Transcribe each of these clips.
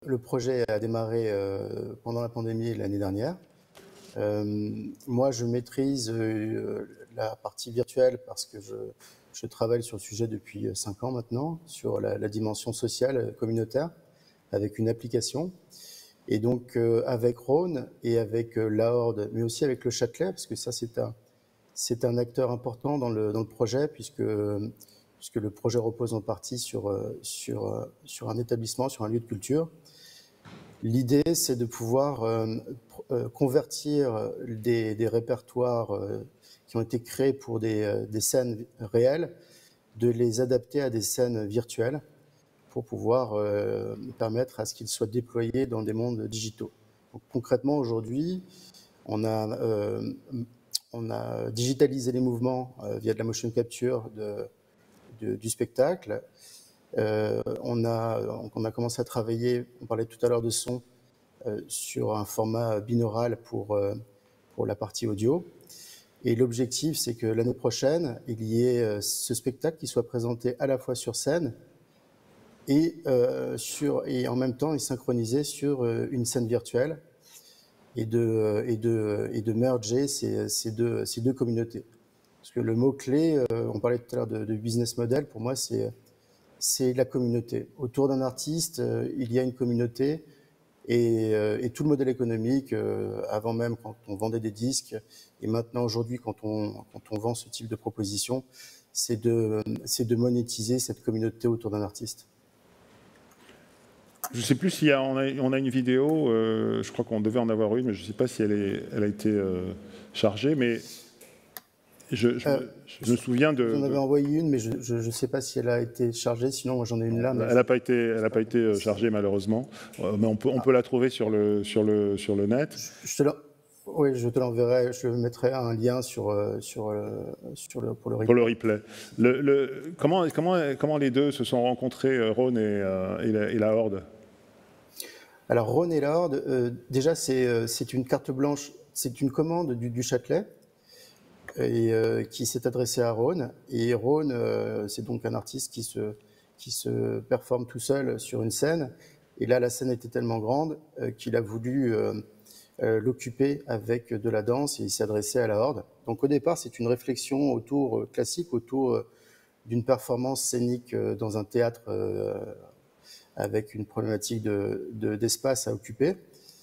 le projet a démarré pendant la pandémie l'année dernière. Moi, je maîtrise la partie virtuelle parce que je travaille sur le sujet depuis 5 ans maintenant, sur la dimension sociale communautaire, avec une application. Et donc, avec Rhône et avec la Horde, mais aussi avec le Châtelet, parce que ça, c'est un acteur important dans le projet, puisque le projet repose en partie sur un établissement, sur un lieu de culture. L'idée, c'est de pouvoir convertir des répertoires qui ont été créés pour des scènes réelles, de les adapter à des scènes virtuelles pour pouvoir permettre à ce qu'ils soient déployés dans des mondes digitaux. Donc, concrètement, aujourd'hui, on a digitalisé les mouvements via de la motion capture du spectacle. On a commencé à travailler, on parlait tout à l'heure de son, sur un format binaural pour la partie audio. Et l'objectif, c'est que l'année prochaine, il y ait ce spectacle qui soit présenté à la fois sur scène et en même temps est synchronisé sur une scène virtuelle et de merger ces deux communautés. Parce que le mot-clé, on parlait tout à l'heure de business model, pour moi, c'est la communauté. Autour d'un artiste, il y a une communauté et tout le modèle économique, avant même quand on vendait des disques, et maintenant aujourd'hui quand on vend ce type de proposition, c'est de monétiser cette communauté autour d'un artiste. Je ne sais plus si on a une vidéo, je crois qu'on devait en avoir une, mais je ne sais pas si elle a été chargée, mais je me souviens de... J'en avais envoyé une, mais je ne sais pas si elle a été chargée, sinon moi j'en ai une là. Mais elle n'a pas été chargée malheureusement, mais on peut la trouver sur le net. Oui, je te l'enverrai, je mettrai un lien pour le replay. Pour le replay. Comment les deux se sont rencontrés, Rhône et la Horde? Alors Rhône et la Horde, déjà c'est une carte blanche, c'est une commande du Châtelet et qui s'est adressée à Rhône. Et Rhône, c'est donc un artiste qui se performe tout seul sur une scène. Et là, la scène était tellement grande qu'il a voulu l'occuper avec de la danse et il s'est adressé à la Horde. Donc au départ, c'est une réflexion classique autour d'une performance scénique dans un théâtre avec une problématique d'espace à occuper.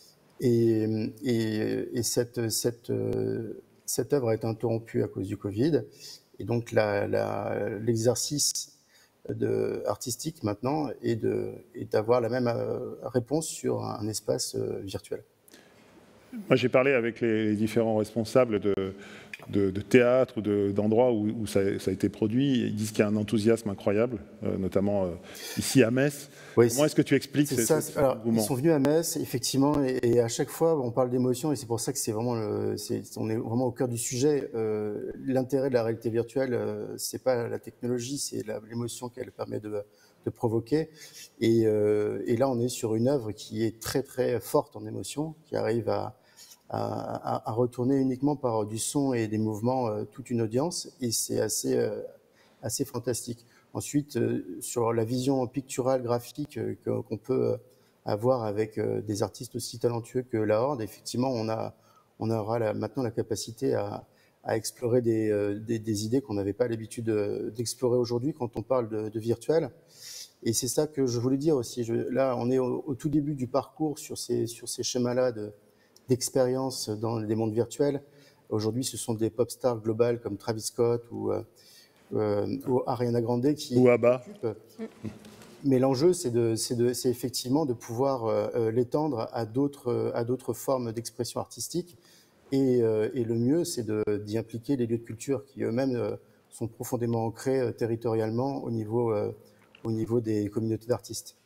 Et cette œuvre a été interrompue à cause du Covid. Et donc l'exercice artistique maintenant est d'avoir la même réponse sur un espace virtuel. Moi, j'ai parlé avec les différents responsables de théâtre ou d'endroits où ça a été produit. Ils disent qu'il y a un enthousiasme incroyable, notamment ici à Metz. Oui, comment est-ce que tu expliques cet engouement? Ils sont venus à Metz, effectivement, et à chaque fois, on parle d'émotion, et c'est pour ça que on est vraiment au cœur du sujet. L'intérêt de la réalité virtuelle, c'est pas la technologie, c'est l'émotion qu'elle permet de provoquer. Et là, on est sur une œuvre qui est très très forte en émotion, qui arrive à retourner uniquement par du son et des mouvements toute une audience, et c'est assez fantastique. Ensuite, sur la vision picturale, graphique qu'on peut avoir avec des artistes aussi talentueux que la Horde, effectivement, on aura maintenant la capacité à explorer des idées qu'on n'avait pas l'habitude d'explorer aujourd'hui quand on parle de virtuel. Et c'est ça que je voulais dire aussi. Là, on est au tout début du parcours sur ces schémas-là d'expérience dans des mondes virtuels. Aujourd'hui, ce sont des pop stars globales comme Travis Scott ou Ariana Grande qui occupent. Mais l'enjeu, c'est effectivement de pouvoir l'étendre à d'autres formes d'expression artistique. Et le mieux, c'est d'y impliquer les lieux de culture qui eux-mêmes sont profondément ancrés territorialement au niveau des communautés d'artistes.